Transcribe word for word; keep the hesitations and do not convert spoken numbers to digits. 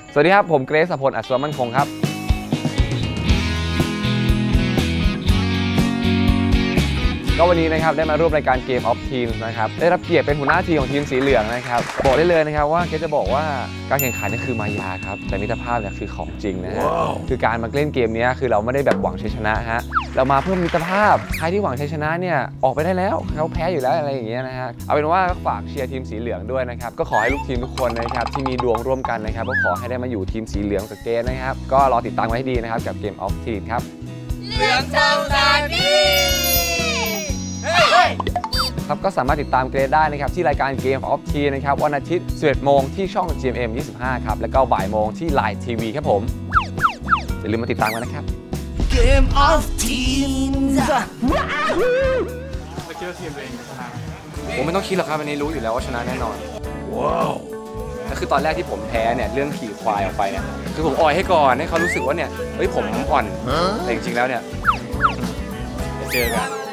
สวัสดีครับผมเกรซ พล อัศวมั่นคงครับก็วันนี้นะครับได้มาร่วมรายการ Game of Teams นะครับได้รับเกียรติเป็นหัวหน้าทีมของทีมสีเหลืองนะครับบอกได้เลยนะครับว่าเกจะบอกว่าการแข่งขันนี่คือมายาครับแต่มิตรภาพเนี่ยคือของจริงนะฮะ wow. คือการมาเล่นเกมนี้คือเราไม่ได้แบบหวังชัยชนะฮะเรามาเพื่อมิตรภาพใครที่หวังชัยชนะเนี่ยออกไปได้แล้วเขาแพ้อยู่แล้วอะไรอย่างเงี้ยนะฮะเอาเป็นว่าฝากเชียร์ทีมสีเหลืองด้วยนะครับก็ขอให้ลูกทีมทุกคนนะครับที่มีดวงร่วมกันนะครับก็ขอให้ได้มาอยู่ทีมสีเหลืองกับเกมนะครับก็รอติดตามไว้ให้ดีนะครับกับ Game of Teams ครับเหลืองเจ้าตาดีครับก็สามารถติดตามเกรดได้นะครับที่รายการ Game of Teams นะครับวันอาทิตย์ สิบเอ็ดโมงที่ช่อง จี เอ็ม เอ็ม ยี่สิบห้า ครับแล้วก็บ่ายโมงที่ ไลน์ ที วี ครับผมอย่าลืมมาติดตามกันนะครับ Game of Teams จะคิดว่าทีมตัวเองจะชนะผมไม่ต้องคิดหรอกครับวันนี้รู้อยู่แล้วว่าชนะแน่นอนว้าวก็คือตอนแรกที่ผมแพ้เนี่ยเรื่องขี่ควายออกไปเนี่ยคือผมอ่อยให้ก่อนให้เขารู้สึกว่าเนี่ยเฮ้ยผมอ่อนแต่จริงๆแล้วเนี่ยจะเจอกัน